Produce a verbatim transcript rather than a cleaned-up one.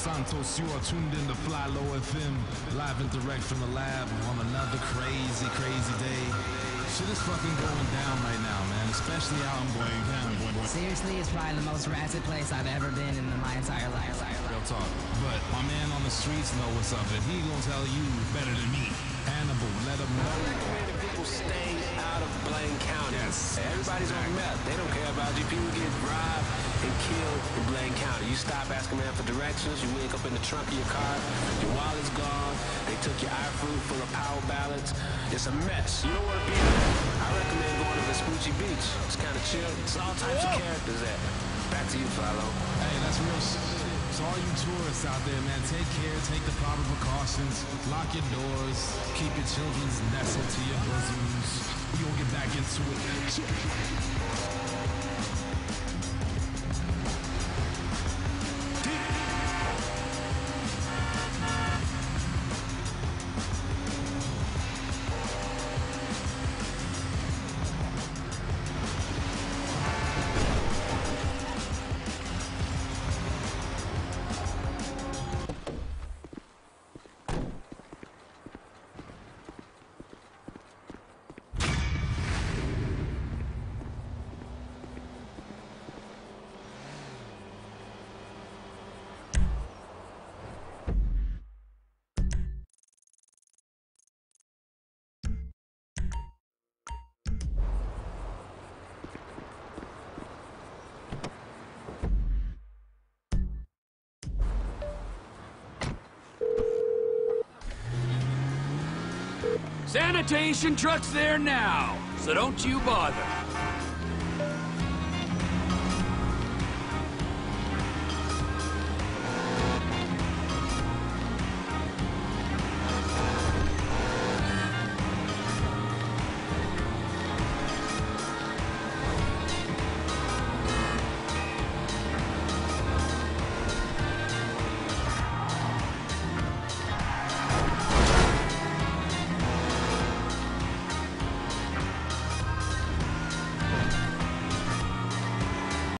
Santos, you are tuned in to Fly Low F M, live and direct from the lab on another crazy, crazy day. Shit is fucking going down right now, man, especially out in going down. Seriously, it's probably the most rancid place I've ever been in my entire life. Real talk. But my man on the streets know what's up, and he gonna tell you better than me. Hannibal, let him know. I recommend that people stay out of Blaine County. Yes. Everybody's on meth. They don't care about you. People get robbed and killed in Blaine County. You stop asking man for directions. You wake up in the trunk of your car. Your wallet's gone. They took your iFruit full of power ballots. It's a mess. You don't want to be there. I recommend going to Vespucci Beach. It's kind of chill. It's all types of characters there. Back to you, Follow. Hey, that's real shit. So all you tourists out there, man, take care, take the proper precautions, lock your doors, keep your children's nestled to your bosoms. We gonna get back into it. Sanitation truck's there now, so don't you bother.